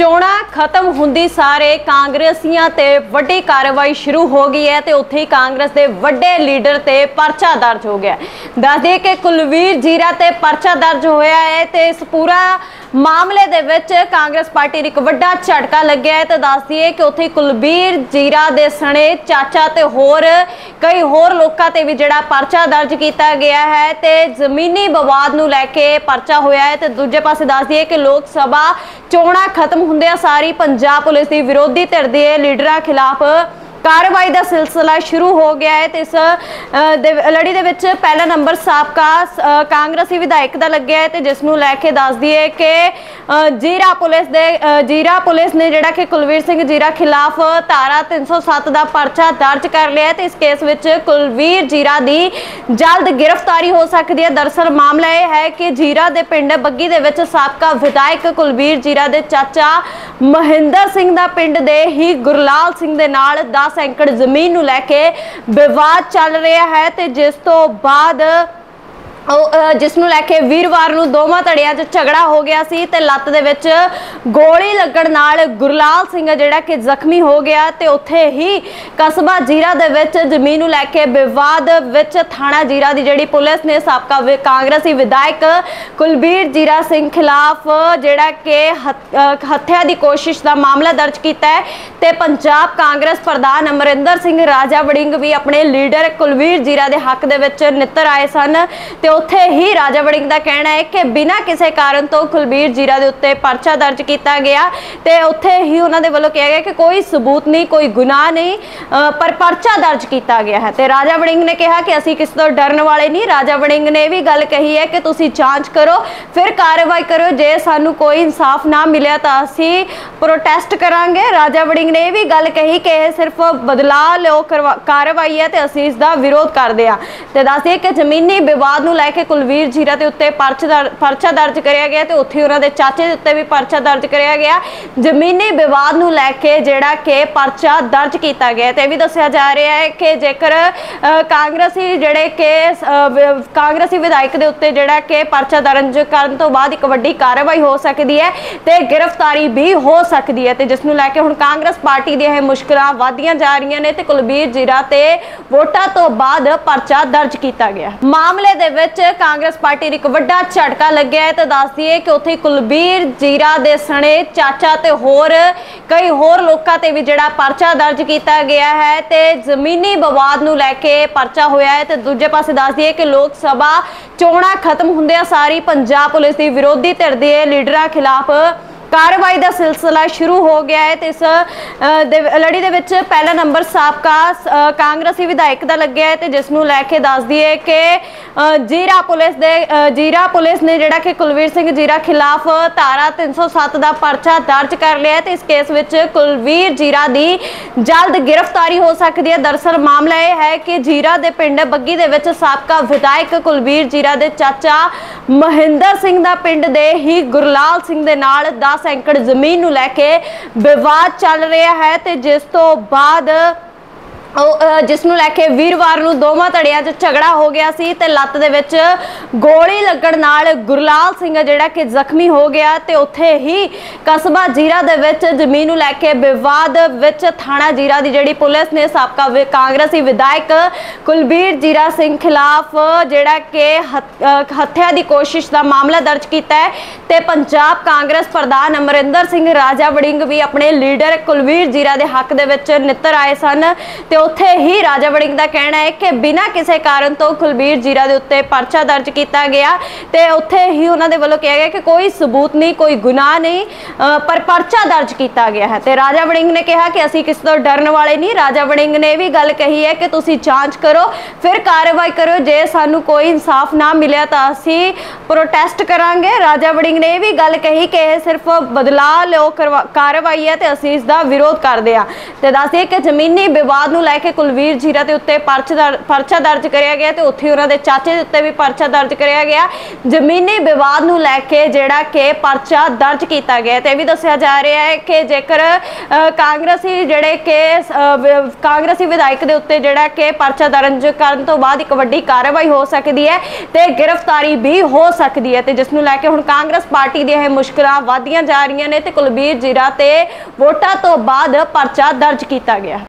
ਚੋਣਾਂ ਖਤਮ ਹੁੰਦੀ ਸਾਰੇ ਕਾਂਗਰਸੀਆਂ ਤੇ ਵੱਡੀ ਕਾਰਵਾਈ शुरू हो गई है तो उत्थे ही कांग्रेस के वड्डे लीडर ते परचा दर्ज हो गया। दस दिए कि कुलवीर जीरा ते परचा दर्ज होया है तो इस पूरा मामले दे विच कांग्रेस पार्टी नूं एक वड्डा झटका लग्या है। तो दस दिए कि उत्थे कुलवीर जीरा दे सने चाचा ते होर कई होर लोकां ते भी जिहड़ा परचा दर्ज किया गया है तो जमीनी विवाद नूं लैके परचा होया है। तो दूजे पासे दस दिए कि लोक सभा चोणां खत्म हुंदियां सारी पंजाब पुलिस की विरोधी धिर दे लीडरां खिलाफ कार्रवाई का सिलसिला शुरू हो गया है। तो इस लड़ी दे विच पहला नंबर साबका कांग्रेसी विधायक का लग्या है। तो जिसनूं लैके दस दिए कि जीरा पुलिस ने जिहड़ा कि कुलवीर सिंह जीरा खिलाफ धारा 307 का परचा दर्ज कर लिया है। तो इस केस विच कुलवीर जीरा की जल्द गिरफ्तारी हो सकती है। दरअसल मामला यह है कि जीरा के पिंड बग्गी दे विच साबका विधायक कुलवीर जीरा के चाचा महेंद्र सिंह का पिंड दे ही गुरलाल सिंह दे नाल 10 एकड़ जमीन नूं लैके विवाद चल रहा है। तो जिस तो बाद जिसनूं लैके वीरवार नूं दोवां धड़ियां 'च झगड़ा हो गया सी ते लत्त दे विच गोली लगण नाल गुरलाल सिंह जिहड़ा कि जख्मी हो गया। तो उत्थे ही कस्बा जीरा दे विच जमीन नूं लैके विवाद विच थाणा जीरा दी जिहड़ी पुलिस ने साबका कांग्रेसी विधायक कुलवीर जीरा सिंह खिलाफ जिहड़ा कि हत्या की कोशिश का मामला दर्ज किया है। तो पंजाब कांग्रेस प्रधान अमरिंदर सिंह राजा वड़िंग भी अपने लीडर कुलवीर जीरा के हक दे विच नित्तर आए सन। तो उत्थे ही राजा वड़िंग का कहना है कि बिना किसी कारण तो कुलवीर जीरा के उत्ते परचा दर्ज किया गया। तो उत्थे ही उन्होंने वालों कहा गया कि कोई सबूत नहीं, कोई गुनाह नहीं, पर परचा दर्ज किया गया है। तो राजा वड़िंग ने कहा कि असीं किसी तो डरन वाले नहीं। राजा वड़िंग ने भी गल कही है कि तुसीं जांच करो फिर कार्रवाई करो, जे सानू कोई इंसाफ ना मिले तो असीं प्रोटेस्ट करांगे। राजा वड़िंग ने भी गल कही कि यह सिर्फ बदला लो कार्रवाई है तो असीं इसका विरोध करते हैं। तो दस दिए कि जमीनी विवाद नूं लैके कुलवीर जीरा के उत्ते परचा दर्ज कराया गया। तो उत्थे उन्हां दे चाचे दे उत्ते भी परचा दर्ज कराया गया। जमीनी विवाद नूं लैके जिहड़ा कि परचा दर्ज किया गया। तो यह भी दस्सिया जा रहा है कि जेकर कांग्रेसी जिहड़े कि कांग्रेसी विधायक के उत्ते जिहड़ा कि परचा दर्ज करन तो बाद एक वड्डी कार्रवाई हो सकती है तो गिरफ्तारी भी हो सकती है। तो जिसनूं लैके हुण कांग्रेस पार्टी दी मुश्किलां वधदियां जा रही ने। तो कुलवीर जीरा ते वोटां तो बाद परचा दर्ज किया गया। मामले दे विच कांग्रेस पार्टी नूं एक वड्डा झटका लग्या है। तो दस दिए कि उत्थे कुलवीर जीरा दे सने चाचा ते होर कई होर लोकां ते भी जिहड़ा परचा दर्ज किया गया है तो जमीनी विवाद नूं लैके परचा होया है। तो दूजे पासे दस दिए कि लोक सभा चोणां खत्म हुंदियां सारी पंजाब पुलिस की विरोधी धिर दे लीडरां खिलाफ कार्रवाई का सिलसिला शुरू हो गया है। तो इस लड़ी दे विच पहला नंबर साबका कांग्रेसी विधायक का लग्या है। तो जिसनूं लैके दस दिए कि जीरा पुलिस ने जिहड़ा कि कुलवीर सिंह जीरा खिलाफ धारा 307 का परचा दर्ज कर लिया है। तो इस केस विच कुलवीर जीरा की जल्द गिरफ्तारी हो सकती है। दरअसल मामला यह है कि जीरा के पिंड बग्गी दे विच साबका विधायक कुलवीर जीरा के चाचा महेंद्र सिंह का पिंड दे ही गुरलाल सिंह दे नाल 10 एकड़ जमीन नूं लैके विवाद चल रहा है। तो जिस तो बाद जिसनूं लैके वीरवार नूं दोवां धड़ियां 'च झगड़ा हो गया सी ते लत्त दे विच गोली लगण नाल गुरलाल सिंह जिहड़ा कि जख्मी हो गया। तो उत्थे ही कस्बा जीरा दे विच जमीन नूं लैके विवाद विच थाणा जीरा दी जिहड़ी पुलिस ने साबका कांग्रेसी विधायक कुलवीर जीरा सिंह खिलाफ जिहड़ा कि हत्या की कोशिश का मामला दर्ज किया है। तो पंजाब कांग्रेस प्रधान अमरिंदर सिंह राजा वड़िंग भी अपने लीडर कुलवीर जीरा के हक दे विच नित्तर आए सन। तो उत्थे ही राजा वड़िंग का कहना है कि बिना किसी कारण तो कुलवीर जीरा के उत्ते परचा दर्ज किया गया। तो उत्थे ही उन्होंने वालों कहा गया कि कोई सबूत नहीं, कोई गुनाह नहीं, पर परचा दर्ज किया गया है। तो राजा वड़िंग ने कहा कि असीं किसी तो डरन वाले नहीं। राजा वड़िंग ने भी गल कही है कि तुसीं जांच करो फिर कार्रवाई करो, जे सानू कोई इंसाफ ना मिले तो असीं प्रोटेस्ट करांगे। राजा वड़िंग ने भी गल कही कि यह सिर्फ बदला लो कार्रवाई है तो असीं इसका विरोध करते हैं। तो दस दिए कि जमीनी विवाद नूं लैके कुलवीर जीरा के उत्ते परचा दर्ज कराया गया, तो उत्थे उन्हां दे चाचे दे उत्ते भी परचा दर्ज कराया गया। जमीनी विवाद नूं लैके जिहड़ा कि परचा दर्ज किया गया। तो यह भी दस्सिया जा रहा है कि जेकर कांग्रेसी जिहड़े कि कांग्रेसी विधायक दे उत्ते जिहड़ा कि परचा दर्ज करन तो बाद एक वड्डी कार्रवाई हो सकती है, तो गिरफ्तारी भी हो सकती है। तो जिसनूं लैके हुण कांग्रेस पार्टी दी मुश्किलां वधदियां जा रही ने, ते कुलवीर जीरा ते वोटां तो बाद परचा दर्ज किया गया।